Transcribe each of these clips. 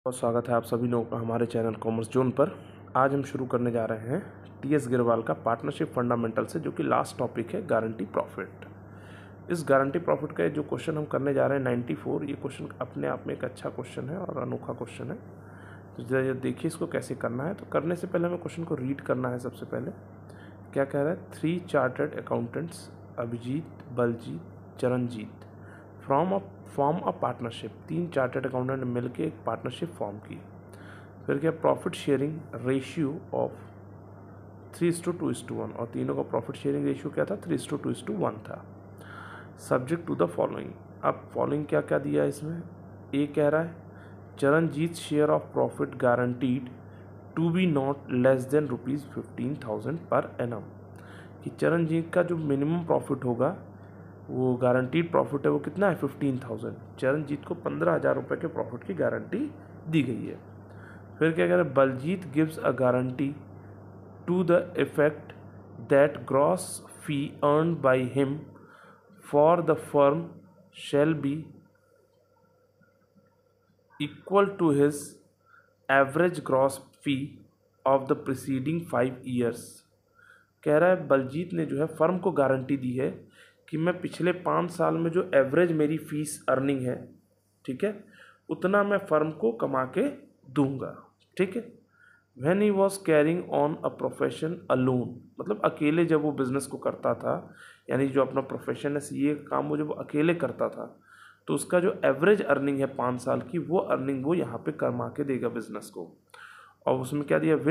बहुत स्वागत है आप सभी लोगों का हमारे चैनल कॉमर्स जोन पर। आज हम शुरू करने जा रहे हैं टीएस गिरवाल का पार्टनरशिप फंडामेंटल से, जो कि लास्ट टॉपिक है गारंटी प्रॉफिट। इस गारंटी प्रॉफिट का जो क्वेश्चन हम करने जा रहे हैं 94, ये क्वेश्चन अपने आप में एक अच्छा क्वेश्चन है और अनोखा क्वेश्चन है। तो जरा देखिए इसको कैसे करना है। तो करने से पहले हमें क्वेश्चन को रीड करना है। सबसे पहले क्या कह रहा है, 3 chartered accountants Abhijit, Baljit, Charanjit form a partnership. 3 chartered accountant ने मिलकर एक पार्टनरशिप फॉर्म की। फिर क्या, प्रॉफिट शेयरिंग रेशियो ऑफ 3:2:1, और तीनों का प्रॉफिट शेयरिंग रेशियो क्या था, 3:2:1 था। Subject to the following. अब फॉलोइंग क्या क्या दिया है इसमें। ए कह रहा है Charanjit share of profit guaranteed to be not less than ₹15,000 per annum, कि चरणजीत का जो मिनिमम प्रॉफिट होगा, वो गारंटीड प्रॉफिट है, वो कितना है 15,000। चरणजीत को 15,000 रुपये के प्रॉफिट की गारंटी दी गई है। फिर क्या कह रहे हैं, Baljit gives a guarantee to the effect that gross fee earn by him for the firm shall be equal to his average gross fee of the preceding 5 years. कह रहा है बलजीत ने जो है फर्म को गारंटी दी है कि मैं पिछले 5 साल में जो एवरेज मेरी फीस अर्निंग है, ठीक है, उतना मैं फर्म को कमा के दूंगा। ठीक है। When he was carrying on a profession alone, मतलब अकेले जब वो बिजनेस को करता था, यानी जो अपना प्रोफेशन है सीए का काम वो जब अकेले करता था, तो उसका जो एवरेज अर्निंग है 5 साल की, वो अर्निंग वो यहाँ पे कमा के देगा बिजनेस को। और उसमें क्या दिया,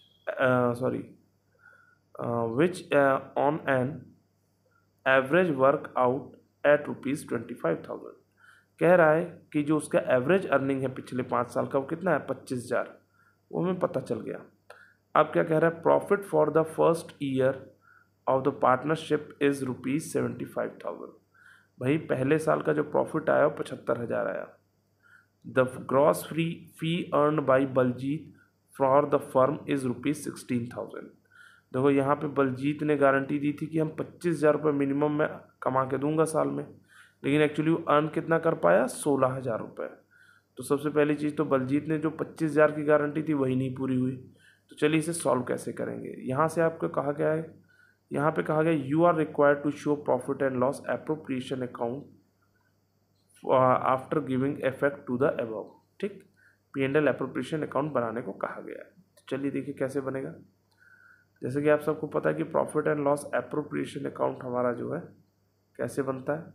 which on an average work out at ₹25,000। कह रहा है कि जो उसका एवरेज अर्निंग है पिछले 5 साल का, वो कितना है 25,000, वो हमें पता चल गया। अब क्या कह रहा है, profit for the first year of the partnership is ₹75,000। भाई पहले साल का जो प्रॉफिट आया वो 75,000 आया। The gross fee earn by Baljit for the firm is ₹16,000। देखो यहाँ पे बलजीत ने गारंटी दी थी कि हम 25,000 रुपये मिनिमम में कमा के दूंगा साल में, लेकिन एक्चुअली वो अर्न कितना कर पाया, 16,000 रुपये। तो सबसे पहली चीज़ तो बलजीत ने जो 25,000 की गारंटी थी वही नहीं पूरी हुई। तो चलिए इसे सॉल्व कैसे करेंगे। यहाँ से आपको कहा गया है, यहाँ पे कहा गया you are required to show profit and loss appropriation account after giving effect to the above. ठीक, P&L एप्रोप्रिएशन अकाउंट बनाने को कहा गया है। तो चलिए देखिए कैसे बनेगा। जैसे कि आप सबको पता है कि profit and loss appropriation account हमारा जो है कैसे बनता है,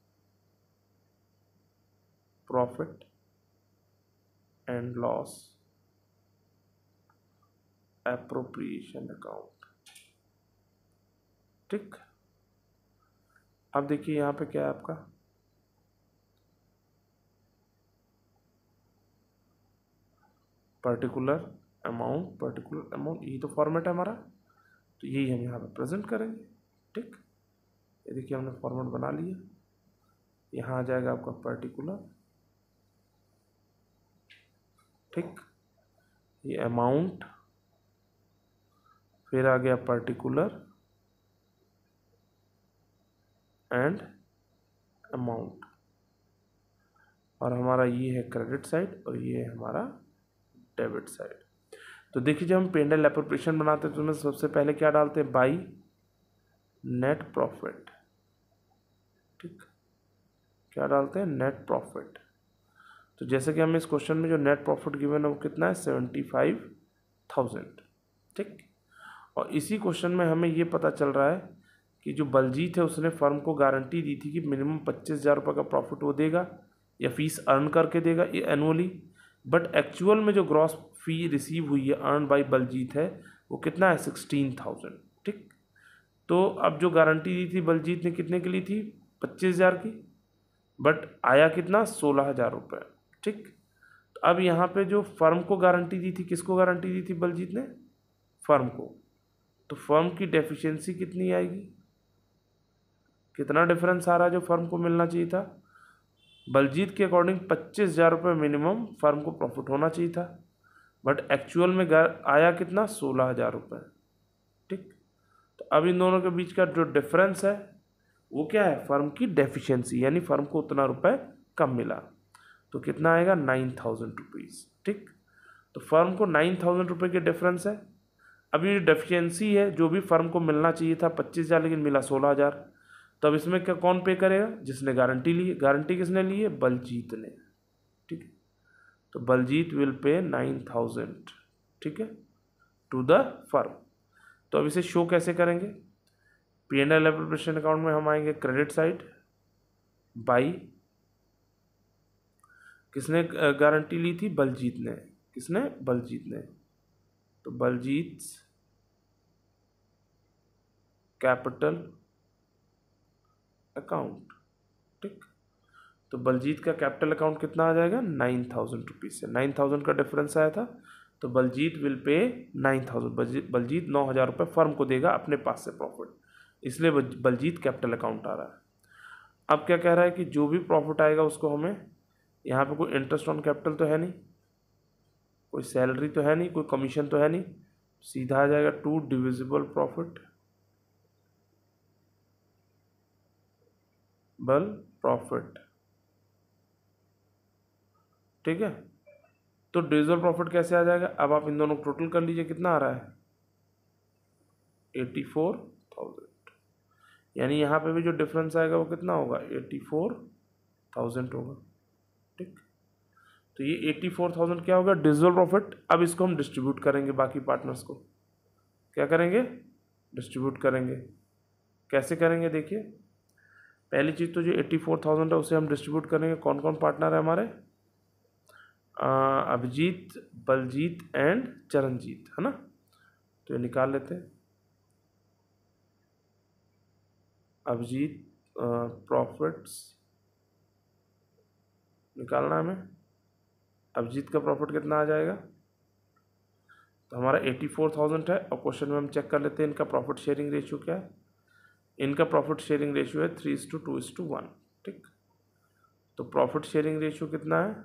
profit and loss appropriation account. ठीक, अब देखिए यहाँ पे क्या है आपका, पर्टिकुलर अमाउंट, यही तो फॉर्मेट है हमारा, तो यही हम यहाँ पे प्रेजेंट करेंगे। ठीक, ये देखिए हमने फॉर्मेट बना लिया। यहाँ आ जाएगा आपका पर्टिकुलर, ठीक, ये अमाउंट, फिर आ गया पर्टिकुलर एंड अमाउंट, और हमारा ये है क्रेडिट साइड और ये है हमारा डेबिट साइड। तो देखिए जब हम P&L एप्रोप्रिएशन बनाते हैं तो उसमें सबसे पहले क्या डालते हैं, बाई नेट प्रॉफिट। ठीक, क्या डालते हैं, नेट प्रॉफिट। तो जैसे कि हमें इस क्वेश्चन में जो नेट प्रॉफिट गिवन है वो कितना है, 75,000। ठीक, और इसी क्वेश्चन में हमें ये पता चल रहा है कि जो बलजीत है उसने फर्म को गारंटी दी थी कि मिनिमम 25,000 रुपये का प्रॉफिट वो देगा या फीस अर्न करके देगा ये एनुअली, बट एक्चुअल में जो ग्रॉस फी रिसीव हुई है अर्न बाई बलजीत है वो कितना है, 16,000। ठीक, तो अब जो गारंटी दी थी बलजीत ने कितने की ली थी, 25,000 की, बट आया कितना, 16,000 रुपये। ठीक, तो अब यहाँ पे जो फर्म को गारंटी दी थी, किसको गारंटी दी थी बलजीत ने, फर्म को, तो फर्म की डेफिशिएंसी कितनी आएगी, कितना डिफरेंस आ रहा है जो फर्म को मिलना चाहिए था। बलजीत के अकॉर्डिंग 25,000 रुपये मिनिमम फर्म को प्रॉफिट होना चाहिए था, बट एक्चुअल में आया कितना, 16,000 रुपये। ठीक, तो अब इन दोनों के बीच का जो डिफरेंस है वो क्या है, फर्म की डेफिशिएंसी, यानी फर्म को उतना रुपये कम मिला। तो कितना आएगा 9,000 रुपीज़। ठीक, तो फर्म को 9,000 रुपये की डिफरेंस है। अब ये डेफिशिएंसी है, जो भी फर्म को मिलना चाहिए था 25,000 लेकिन मिला 16,000। तो अब इसमें क्या कौन पे करेगा? जिसने गारंटी ली है। गारंटी किसने ली है? बलजीत ने। ठीक है, तो बलजीत विल पे 9,000, ठीक है, टू द फर्म। तो अब इसे शो कैसे करेंगे? P&L एप्रोप्रिएशन अकाउंट में हम आएंगे क्रेडिट साइड, बाई, किसने गारंटी ली थी? बलजीत ने। किसने? बलजीत ने। तो बलजीत कैपिटल अकाउंट। ठीक, तो बलजीत का कैपिटल अकाउंट कितना आ जाएगा? 9,000 रुपीज़ से 9,000 का डिफरेंस आया था, तो बलजीत विल पे 9,000। बलजीत 9,000 रुपये फर्म को देगा अपने पास से प्रॉफिट, इसलिए बलजीत कैपिटल अकाउंट आ रहा है। अब क्या कह रहा है कि जो भी प्रॉफिट आएगा उसको हमें, यहाँ पे कोई इंटरेस्ट ऑन कैपिटल तो है नहीं, कोई सैलरी तो है नहीं, कोई कमीशन तो है नहीं, सीधा आ जाएगा 2 डिविजिबल प्रॉफिट बल प्रॉफिट। ठीक है, तो डिविजिबल प्रॉफिट कैसे आ जाएगा? अब आप इन दोनों को टोटल कर लीजिए, कितना आ रहा है? 84,000। यानी यहाँ पे भी जो डिफरेंस आएगा वो कितना होगा? 84,000 होगा। ठीक, तो ये 84,000 क्या होगा? Divisible profit. अब इसको हम डिस्ट्रीब्यूट करेंगे बाकी पार्टनर्स को। क्या करेंगे? डिस्ट्रीब्यूट करेंगे। कैसे करेंगे? देखिए, पहली चीज़ तो जो 84,000 है उसे हम डिस्ट्रीब्यूट करेंगे। कौन कौन पार्टनर है हमारे? अभिजीत, बलजीत एंड चरणजीत, है ना। तो ये निकाल लेते हैं। अभिजीत प्रॉफिट्स निकालना है हमें। अभिजीत का प्रॉफिट कितना आ जाएगा? तो हमारा 84,000 है, और क्वेश्चन में हम चेक कर लेते हैं इनका प्रॉफिट शेयरिंग रेशियो क्या है। इनका प्रॉफिट शेयरिंग रेशियो है 3:2:1। ठीक, तो प्रॉफिट शेयरिंग रेशियो कितना है?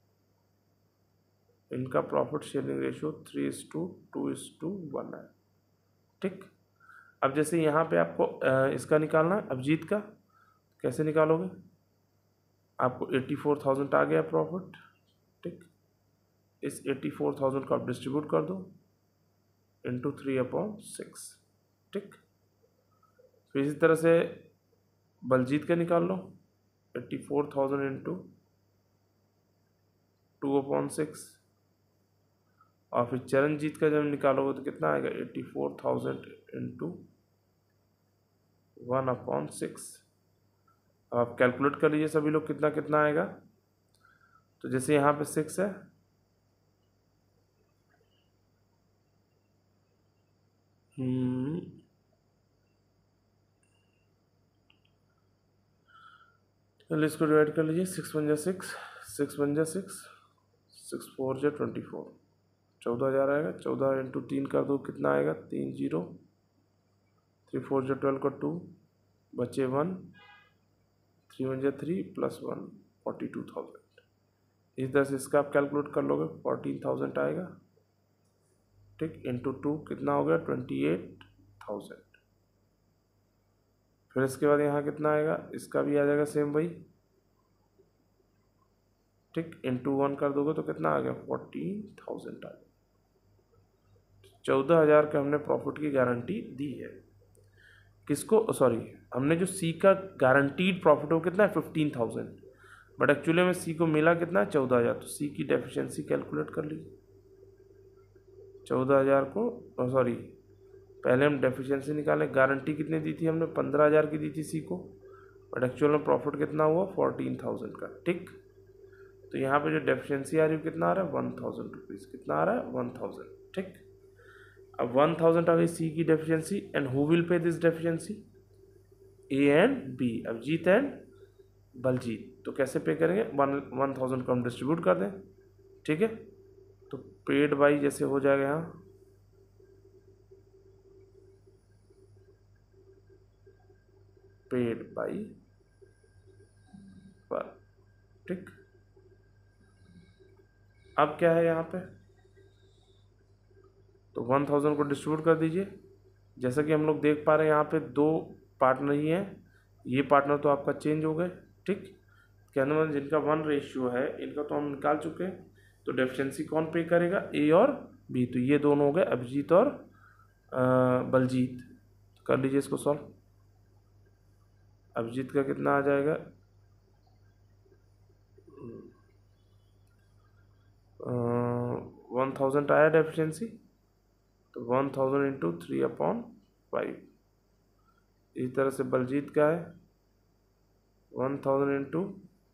इनका प्रॉफिट शेयरिंग रेशियो 3:2:1 है। ठीक, अब जैसे यहाँ पे आपको इसका निकालना है, अभिजीत का। कैसे निकालोगे? आपको 84,000 आ गया प्रॉफिट। ठीक, इस 84,000 को आप डिस्ट्रीब्यूट कर दो इंटू 3/6। ठीक, फिर इसी तरह से बलजीत का निकाल लो, 84,000 इंटू 2/6। और फिर चरणजीत का जब निकालोगे तो कितना आएगा? 84,000 इंटू 1/6। अब आप कैलकुलेट कर लीजिए सभी लोग, कितना कितना आएगा। तो जैसे यहाँ पे 6 है, चलिए इसको डिवाइड कर लीजिए। 6 × 6, 6 × 6, 6 4 24, 14,000 आएगा। 14 इंटू 3 कर दो, कितना आएगा? 3 0, 3 4 12 का 2, बचे 1, 3 1 3 प्लस 1, 42,000। इस तरह से इसका आप कैलकुलेट कर लोगे, 14,000 आएगा। ठीक, इंटू 2 कितना हो गया? 28,000। फिर इसके बाद यहाँ कितना आएगा? इसका भी आ जाएगा सेम वही। ठीक, इंटू 1 कर दोगे तो कितना आ गया? 14,000 आ गया। 14,000 के हमने प्रॉफिट की गारंटी दी है। किसको? सॉरी, हमने जो सी का गारंटीड प्रॉफिट है वो कितना है? 15,000, बट एक्चुअली में सी को मिला कितना है? 14,000। तो सी की डेफिशिएंसी कैलकुलेट कर लीजिए। 14,000 को, सॉरी, पहले हम डेफिशिएंसी निकालें। गारंटी कितनी दी थी हमने? 15,000 की दी थी सी को, बट एक्चुअल में प्रॉफिट कितना हुआ? 14,000 का। ठीक, तो यहाँ पे जो डेफिशिएंसी आ रही है कितना आ रहा है? 1,000 रुपीज़। कितना आ रहा है? 1,000। ठीक, अब 1,000 आ गई सी की deficiency, and who will pay this deficiency? A and B, Abhijit and Baljit. तो कैसे पे करेंगे? 1,000 को हम डिस्ट्रीब्यूट कर दें। ठीक है, तो पेड बाई जैसे हो जाएगा यहाँ, पेड बाई पर। ठीक, अब क्या है यहाँ पे? तो 1,000 को डिस्ट्रीब्यूट कर दीजिए। जैसा कि हम लोग देख पा रहे हैं यहाँ पे 2 पार्टनर ही हैं, ये पार्टनर तो आपका चेंज हो गए। ठीक, कहने मतलब जिनका 1 रेशियो है इनका तो हम निकाल चुके हैं, तो डेफिशिएंसी कौन पे करेगा, ए और बी। तो ये दोनों हो गए अभिजीत और बलजीत। कर लीजिए इसको सॉल्व। अभिजीत का कितना आ जाएगा, 1000 आया डेफिशिएंसी, तो 1000 इंटू 3/5। इसी तरह से बलजीत का है 1000 इंटू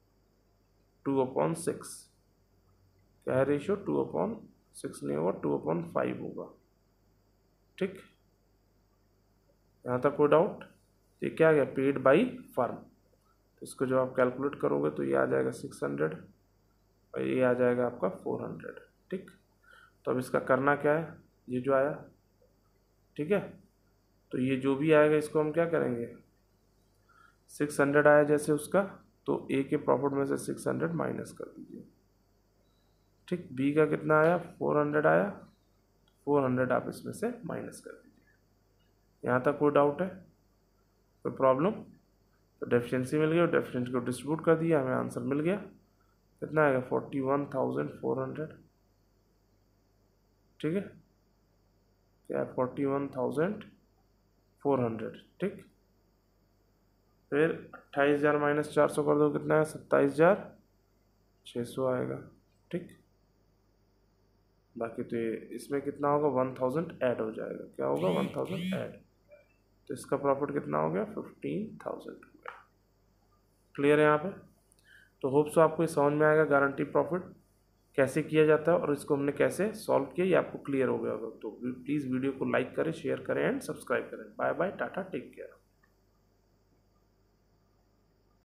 2/6। क्या है रेशियो, 2/6 नहीं होगा, 2/5 होगा। ठीक, यहाँ तक कोई डाउट। ये क्या आ गया, पेड बाई फर्म। तो इसको जब आप कैलकुलेट करोगे तो ये आ जाएगा 600 और ये आ जाएगा आपका 400। ठीक, तो अब इसका करना क्या है, ये जो आया, ठीक है, तो ये जो भी आएगा इसको हम क्या करेंगे, 600 आया जैसे उसका, तो ए के प्रॉफिट में से 600 माइनस कर दीजिए। ठीक, बी का कितना आया, 400 आया, 400 आप इसमें से माइनस कर दीजिए। यहाँ तक कोई डाउट है, कोई प्रॉब्लम। तो डेफिशिएंसी मिल गई और डेफिशिएंसी को डिस्ट्रीब्यूट कर दिया, हमें आंसर मिल गया। कितना आएगा, 41,400। ठीक है, क्या है, 41,400। ठीक, फिर 28,000 माइनस 400 कर दो, कितना है, 27,600 आएगा। ठीक, बाकी तो ये इसमें कितना होगा, 1000 ऐड हो जाएगा। क्या होगा, 1000 ऐड, तो इसका प्रॉफिट कितना हो गया, 15,000। क्लियर है यहाँ पे। तो होप सो आपको ये समझ में आएगा गारंटी प्रॉफिट कैसे किया जाता है और इसको हमने कैसे सॉल्व किया, ये आपको क्लियर हो गया होगा। तो प्लीज़ वीडियो को लाइक करें, शेयर करें एंड सब्सक्राइब करें। बाय बाय, टाटा, टेक केयर।